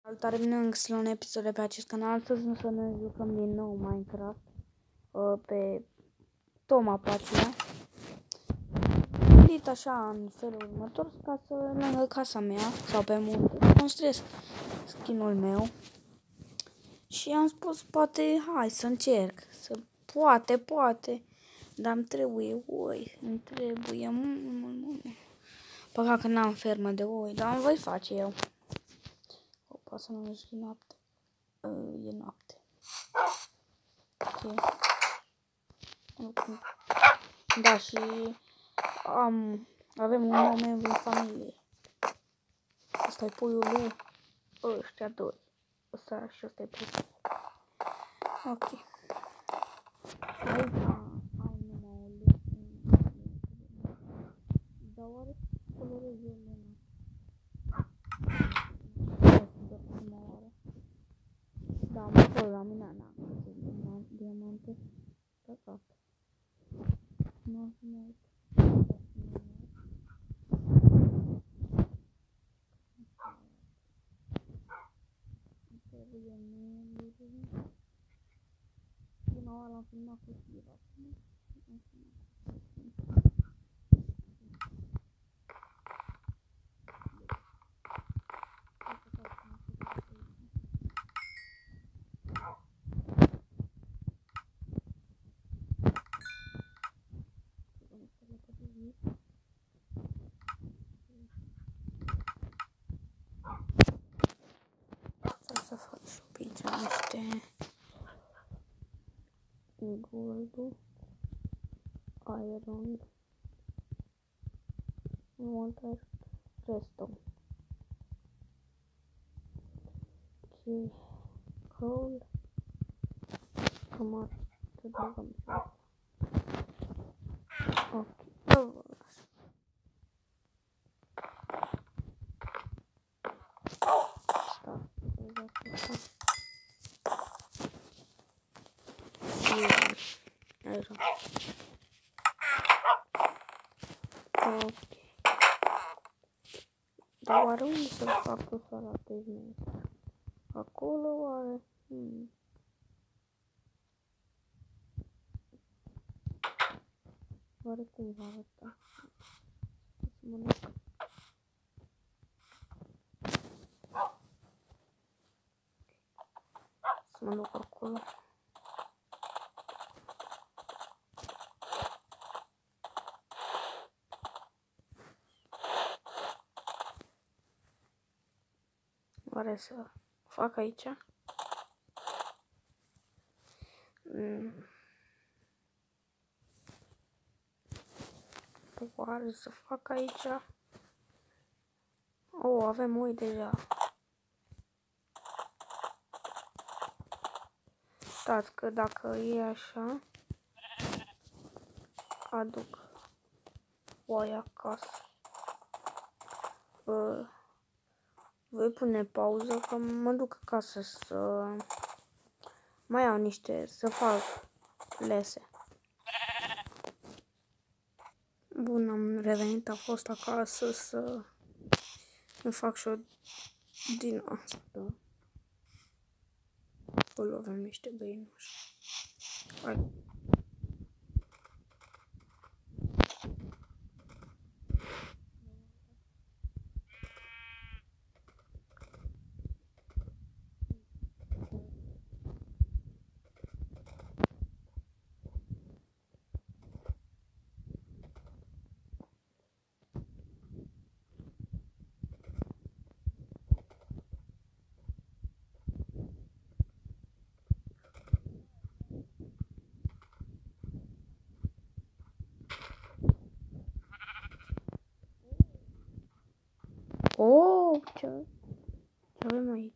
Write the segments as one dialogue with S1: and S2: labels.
S1: Salutare, bine am găsit la un episod de pe acest canal. Astăzi o să ne jucăm din nou Minecraft pe Toma Pația. Gândit așa în felul următor, ca să lângă casa mea sau pe munte construiesc skin-ul meu. Și am spus, poate, hai să încerc, poate, dar îmi trebuie oi, mult. Păcat că n-am fermă de oi, dar îmi voi face eu. Poate să nu mergi noapte. E noapte. Ok. Da, și avem un nou membru în familie. Ăsta e puiul lui ăștia doi. Ăsta și ăsta e puiul. Ok. Aici ai numai o lemnă. Dar oare colorez eu lemnă? Da, am acolo la mine, n-am diamante. Păcat. Nu. Trebuie membru. Bună oară, am filmat cu Sira. Să fac și pe aici niște gold, iron, water, redstone. Ok, coal, cam ar să băgăm și asta. Ok, ok. Dar oare unde să-l fac să arate bine? Acolo oare? Oare cum va arăta? Să mă duc acolo. Oare să fac aici? Oare să fac aici? Oh, avem oi deja. Stați că dacă e așa, aduc oi acasă. Voi pune pauză că mă duc acasă să mai iau niște, să fac lese. Bun, am revenit, a fost acasă să îmi fac și-o din asta. Acolo avem niște găinuși. Hai. Oh, ce avem aici?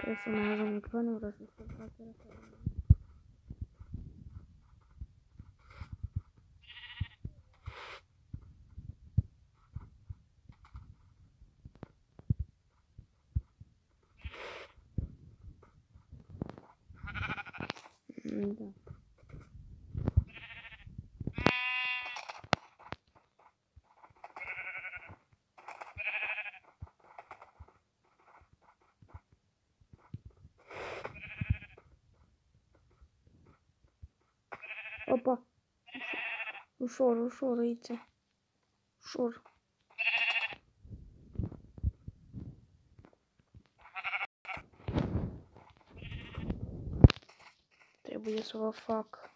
S1: Trebuie să mai ajung, că nu vreau să fac asta. Da. Opa! Ușor, ușor, uite. Ușor. Trebuie să vă fac.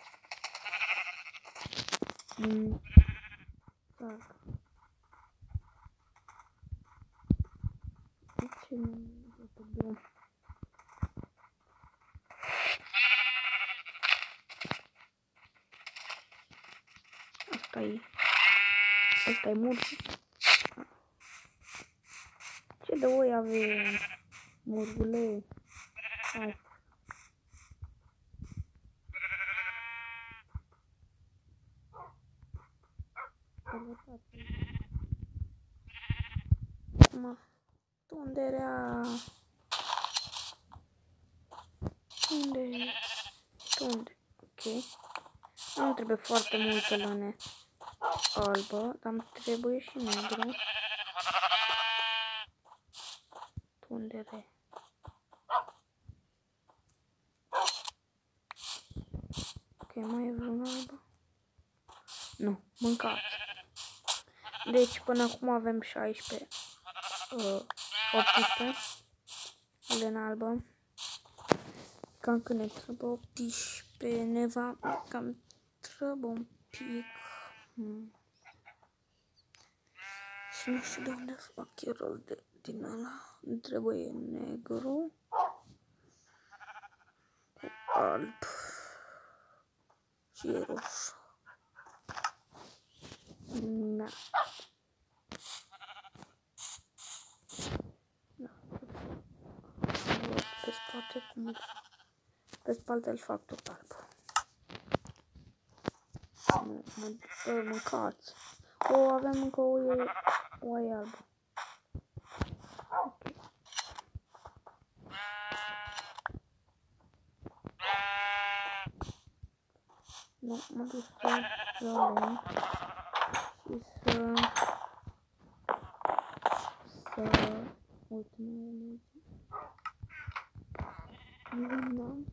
S1: Fac. De ce nu e atât de... Asta-i murgul. Ce de voi avem, murgule? Hai. Acum, tunderea... Tunde? Ok. Nu trebuie foarte multă lăne albă, dar îmi trebuie și negru. Tundere. Ok, mai e vreun albă? Nu, mâncați. Deci până acum avem 16, 18 lănă albă. Cam când ne trebuie 18, neva, cam trebuie un pic. Și nu știu de unde fac eu rost din ăla. Îmi trebuie negru cu alb și roșu. Da. Pe spate cum... Pe spate îl fac tot alb. Mâncați. O, avem încă o oaie albă. Okay. Nu, mă duc să luăm și ultimele nu.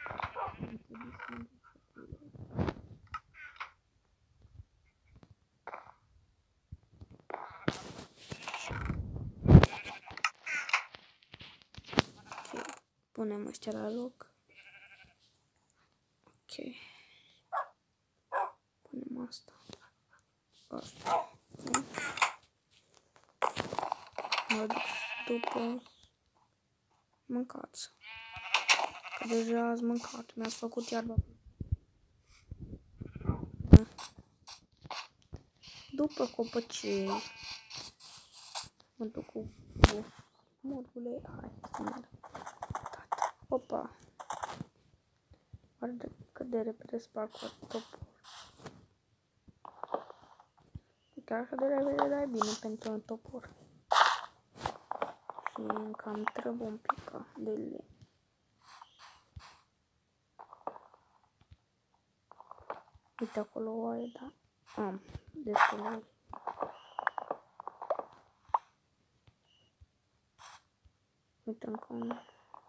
S1: Punem ăștia la loc. Ok. Punem asta. Asta. Mă duc după mâncați. Că deja ați mâncat. Mi-ați făcut iarba. După copăcei. Mă duc cu murgule. Hai, să merg. Opa. Arde cât de repede sparg cu topor. Chiar așa de repede, dar e bine pentru un topor. Și încă îmi trebuie un pic de lemn. Uite acolo o oaie, da? Am destul oaie. Uite încă un...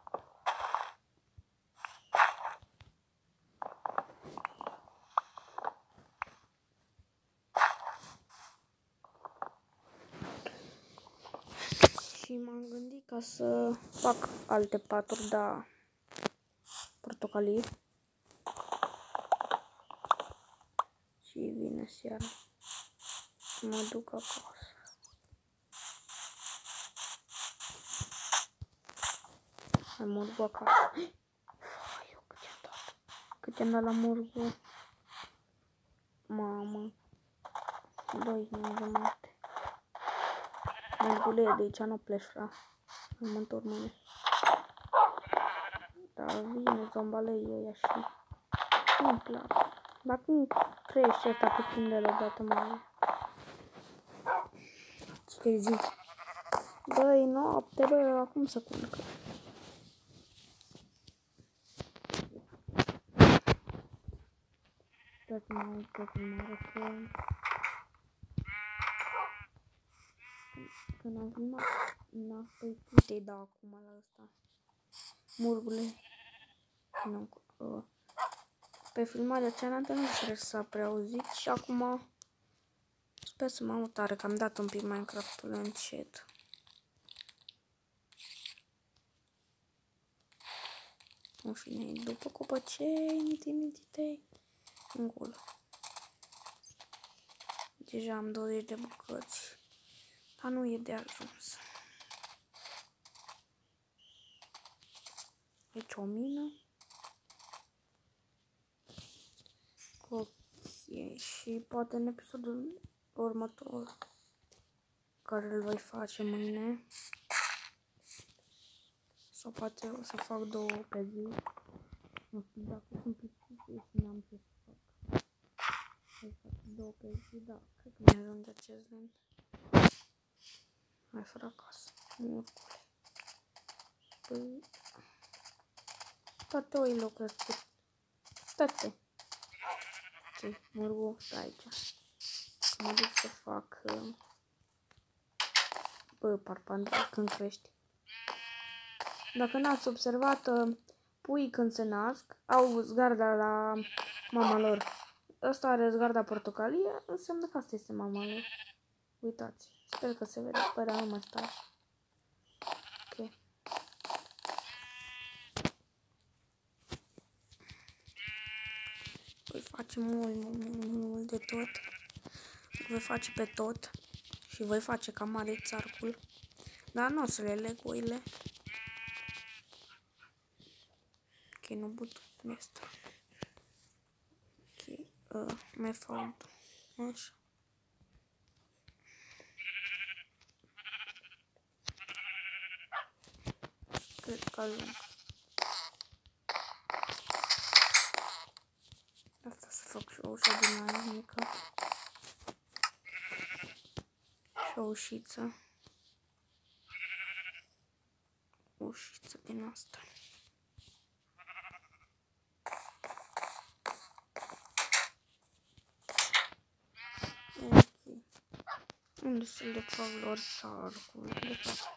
S1: Și m-am gândit ca să fac alte paturi, da, portocalii. Și vine seara. Mă duc acasă. Hai murgul acasă. Fai, cât i-am dat la murgul. Mamă. 2 jumate. Murgule, de aici nu pleci, fra. Mă întorc mâine. Dar vine zombalei ăia și nu-mi place. Dacă nu crește ăsta pe timp de odată mare. Ce zi? Băi, noapte, bă, acum să culcă. Tot mai răcăm. Când am filmat, păi te-i dau acum la ăsta. Murgule. Nu, pe filmarea cealaltă nu cred să s-a prea auzit și acum sper să mă aud tare, că am dat un pic Minecraft-ul încet. În fine, după copăcei, mititei, în gulă. Deja am 20 de bucăți, dar nu e de ajuns. Aici o mină. Ok, și poate în episodul următor, care îl voi face mâine, sau poate o să fac 2 pe zi. Nu știu dacă sunt plictisită și n-am ce să fac. Voi face 2 pe zi, da, cred că mi-ajunge acest lemn. Mai fără acasă, murcule. Păi, toate oile au crescut. Toate. Ok, murgul, stai aici. Mă duc să fac... Bă, parpandă, când crești. Dacă n-ați observat, puii când se nasc au zgarda la mama lor. Ăsta are zgarda portocalie, înseamnă că asta este mama lor. Uitați, sper că se vede, păi dar nu mai stau. Ok. Voi face mult de tot. Voi face pe tot. Și voi face ca mare țarcul. Dar nu o să le leg oile. Ok, nu butonul ăsta. Ok, mai fac așa. Cred că ajung. Asta să fac și o ușă din aia mică. Și o ușiță. O ușiță din asta. Ok. Unde să le fac lor țarcul? De fapt.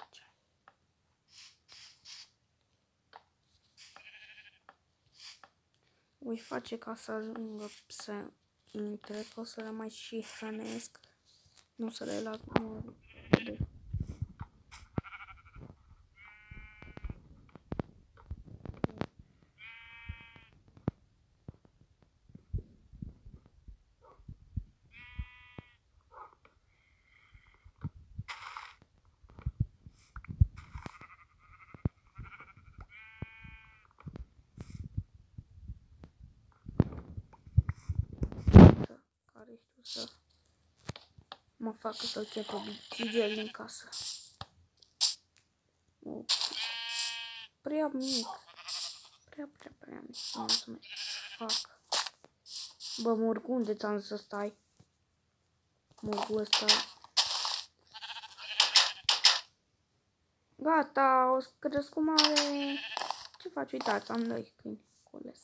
S1: Voi face ca să ajungă să intre, că o să le mai și hrănesc. Nu să le las mori. Care știu să mă facă să chem pe bicigel din casă. Okay. Prea mic. Prea mic. Nu să mai fac. Bă, Murgu, unde ți-am zis să stai? Murgu ăsta. Gata, o crescut mare. Ce faci? Uitați, am 2 câini cules.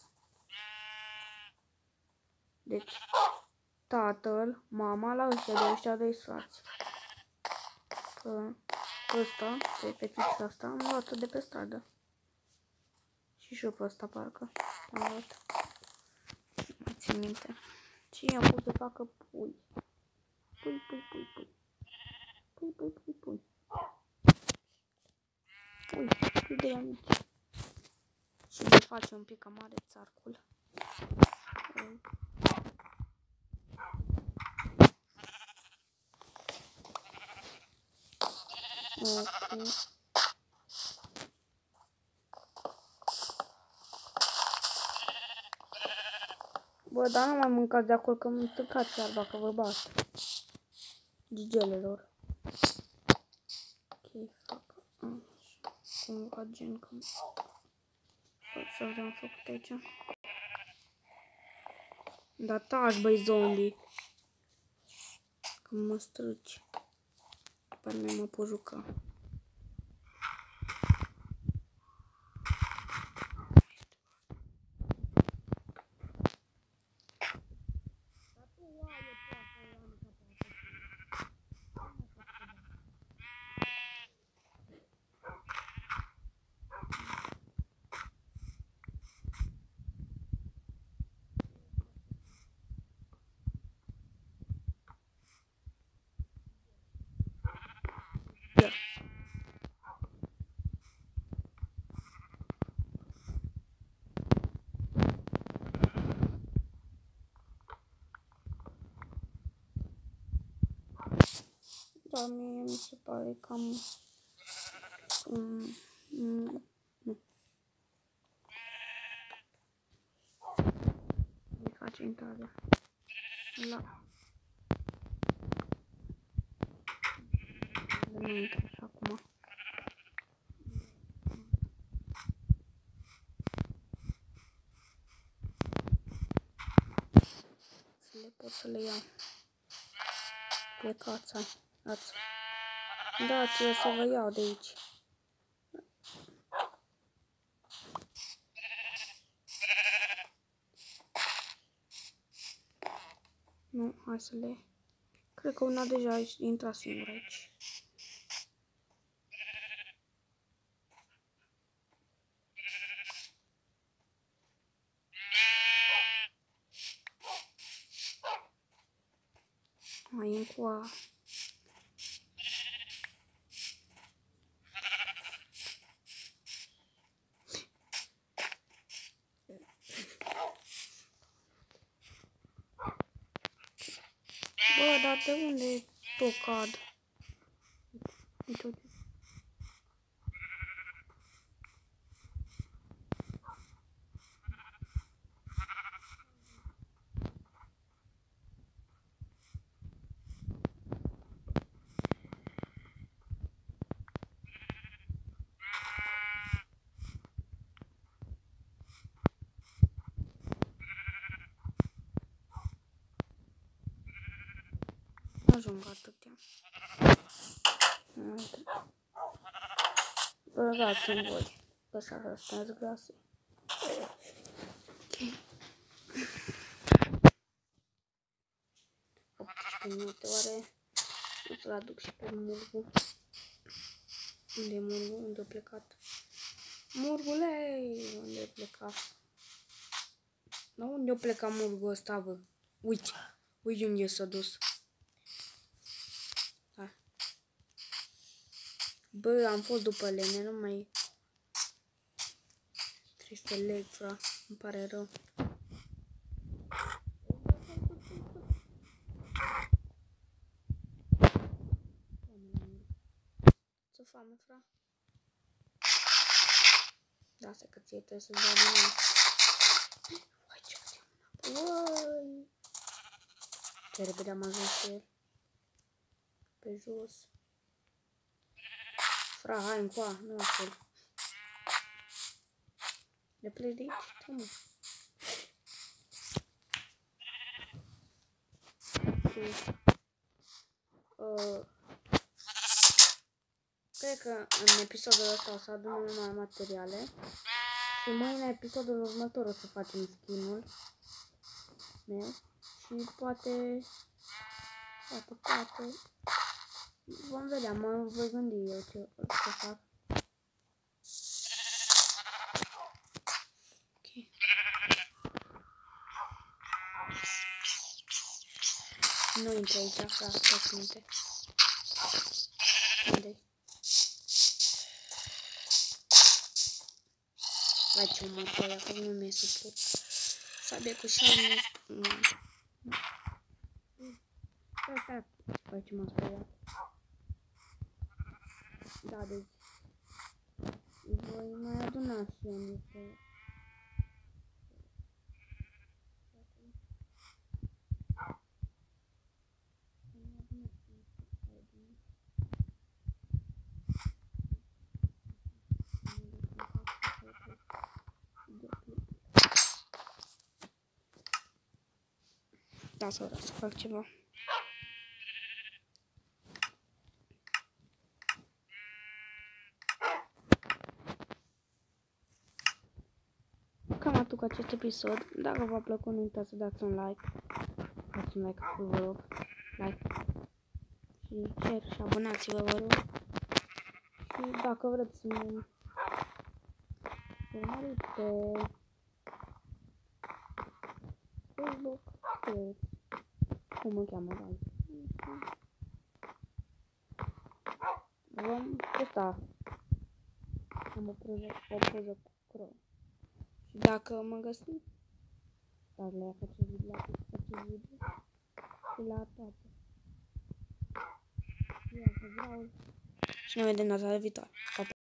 S1: Deci, tatăl, mama, la ăștia doi frați. Că ăsta, pe fetița asta, am luat-o de pe stradă. Și pe ăsta, parcă, am luat. Nu mai țin minte. Și i-am pus să facă pui. Pui. Pui de la mici. Și le face un pic cam mare țarcul. Ok. Bă, dar nu mai mâncați de acolo, că mi-mi tăcați iarba, că vă bat. Gigelelor. Ok, fac. Cumva gen că să vedem am făcut aici. Da, taci, băi, zombie. Că mă strâci. După mine mă pot juca. Da. Da, mie mi se pare cam... nu. Îi face intrarea. La... Nu intră și acum. Să le pot să le iau. Plecați, hai. Dați-vă să vă iau de aici. Nu, hai să le... Cred că una deja a intrat singură aici. Mai încoa. Bă, dar de unde tot cad? Uite. Nu ajung atâtea. Băgați-mi voi. Așa răspuns grase. Ok. 18 minute, oare o să-l aduc și pe Murgu. Unde e Murgu? Unde a plecat? Murgule! Unde a plecat? La unde a plecat Murgu ăsta, bă? Uite! Uite unde s-a dus. Hai. Bă, am fost după lene, nu mai... Trebuie să leg, fra. Îmi pare rău. Ce foame, fra? Da, asta că ție trebuie să-ți dau din nou. Uai, ce facem? Uai! Ce repede am ajuns pe el. Pe jos. Fra, hai încoa, nu acolo. Le pleci de aici? Tu, mă. Cred că în episodul ăsta o să adunăm numai materiale. Și mâine, episodul următor, o să facem skin-ul meu. Și poate... Vom vedea, mă voi gândi eu ce fac. Ok. Nu intră aici, frate, stați minte. Unde-i? Vai, ce omor pe aia, că nu mi-e suport. Sabie cu șaine. Stai. Vai, ce m-a speriat. Da, deci. Voi mai aduna și eu niște. Da, să vreau să fac ceva. Cam atât cu acest episod. Dacă v-a plăcut, nu uitați să dați un like. Dați un like acolo, vă rog. Like. Și share și abonați-vă, vă rog. Și dacă vreți să mă urmăriți pe Facebook, cum mă cheamă, da. Vom posta. Am o poză cu Chrome. Și dacă mă găsiți, dați like acest video și la toate. Și ne vedem data viitoare.